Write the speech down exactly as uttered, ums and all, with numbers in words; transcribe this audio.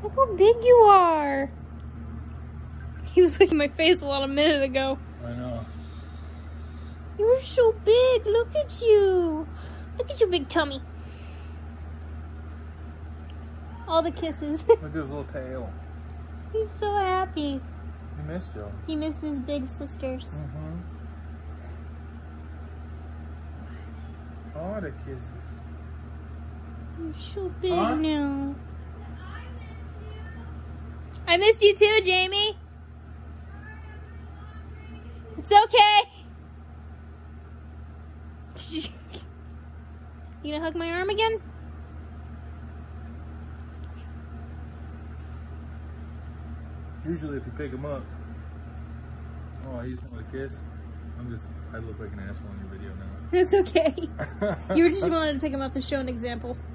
Look how big you are. He was looking at my face a lot a minute ago. I know. You're so big. Look at you. Look at your big tummy. All the kisses. Look at his little tail. He's so happy. He missed you. He missed his big sisters. Mm-hmm. All the kisses. You're so big Huh? now. I missed you too, Jamie. It's okay. You gonna hug my arm again? Usually if you pick him up. Oh, I used him with a kiss. I'm just, I look like an asshole in your video now. It's okay. You were just wanted to pick him up to show an example.